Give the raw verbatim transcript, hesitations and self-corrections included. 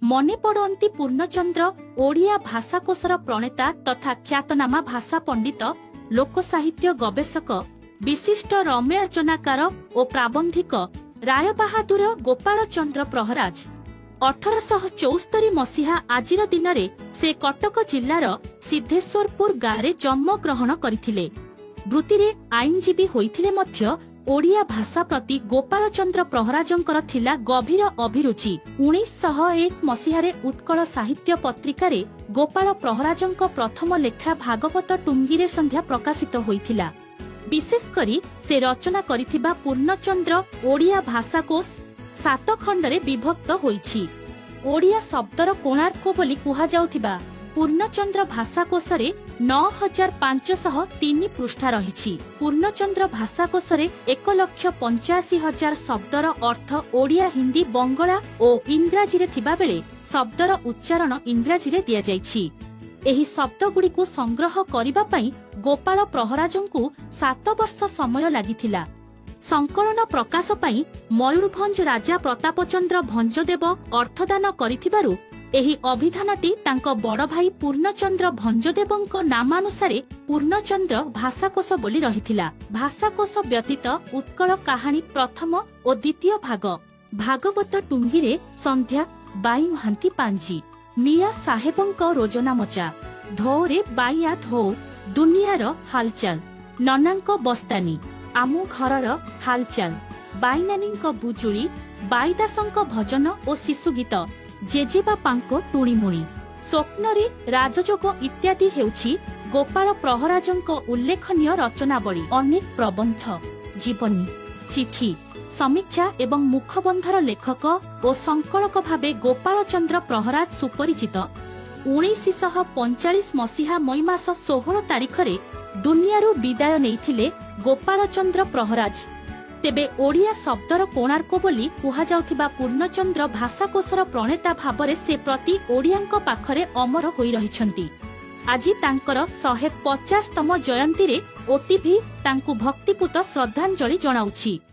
मने पड़ती पूर्णचंद्र ओडिया भाषाकोशर प्रणेता तथा ख्यातनामा भाषा पंडित लोक साहित्य गवेषक विशिष्ट रम्यर्चनाकार और प्राबंधिक राय बहादुर गोपाल चंद्र प्रहराज। अठरशह चौस्तरी मसीहा आजिर दिन में से कटक जिलार सिद्धेश्वरपुर गाँव जन्म ग्रहण करथिले। वृत्ति आईनजीवी होइथिले मध्य ओडिया भाषा प्रति गोपाल चंद्र प्रहराजंकर थिला गभीर अभिरुचि। उन्नीस सौ एक मसीहारे उत्कल साहित्य पत्रिकारे गोपाल प्रहराजंक प्रथम लेखा भागवत टुंगीरे संध्या प्रकाशित होइथिला। विशेष करी से रचना करिथिबा पूर्णचंद्र ओडिया भाषाकोश सात खंडरे विभक्त होइछि। ओडिया शब्दर कोणार्क बोली कुहा जाउथिबा पूर्णचंद्र भाषाकोशरे नौ हजार पांचशह तीन पृष्ठा रहिछि। पूर्णचंद्र भाषाकोशरे एक लक्ष पंचाशी हजार शब्दर अर्थ ओडिया हिंदी बंगला और इंग्राजी रे थिबा बेले शब्दर उच्चारण इंग्राजी रे दिया जाइछि। एही शब्द गुड़िकु संग्रह करिबा पई गोपाल प्रहराजंकु सात वर्ष समय लागिथिला। संकलन प्रकाश पई मयूरभंज राजा प्रतापचंद्र भंजदेव अर्थदान करिथिबारु एही अभिधानटी तांको बड़ भाई पूर्णचंद्र भंजदेवंक नामानुसारे पूर्णचंद्र भाषाकोश बोली रहिथिला। भाषाकोश व्यतीत उत्कल कहानी प्रथम और द्वितीय भाग भागवत टुंगीरे संध्या बाई महांती पांजी मिया साहेबंक रोजना मचा धोरे बाइया धो दुनियार हालचाल ननांक बस्तानी आमु घरर हालचाल बाईनानींक बुजुली बाईदासंक भजन और शिशु गीत जेजेबापांको टुणीमुणी स्वप्नरे राजजोग इत्यादि हेउछि गोपाल प्रहराजंक उल्लेखनीय रचनावली। अनेक प्रबंध जीवनी चिठी समीक्षा एवं मुखबंधर लेखक और संकलक भावे गोपाल चंद्र प्रहराज सुपरिचित। उन्नीस सौ पैंतालीस मसीहा मई मास षोहल तारिखरे दुनियारू विदाय नैथिले गोपाल चंद्र प्रहराज। तेबे ओडिया शब्दर कोणार्क बोली कुहा जाउथिबा पूर्णचंद्र भाषाकोशर प्रणेता भावरे से प्रति ओडियांक पाखरे अमर होई रहिछंती। आजि तांकर शहे पचास तम जयंती रे ओटीभी तांकु भक्तिपूत श्रद्धांजलि जणाउछि।